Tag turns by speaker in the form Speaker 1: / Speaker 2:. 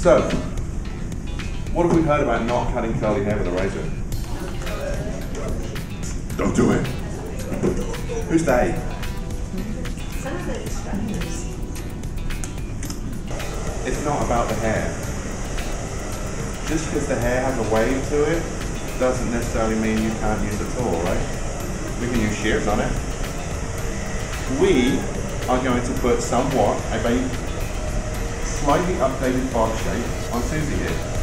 Speaker 1: So, what have we heard about not cutting curly hair with a razor? Don't do it. Who's they?
Speaker 2: Some of the instructors.
Speaker 1: It's not about the hair. Just because the hair has a wave to it doesn't necessarily mean you can't use a tool, right? We can use shears on it. We are going to put somewhat a very slightly updated bob shape on Susie here.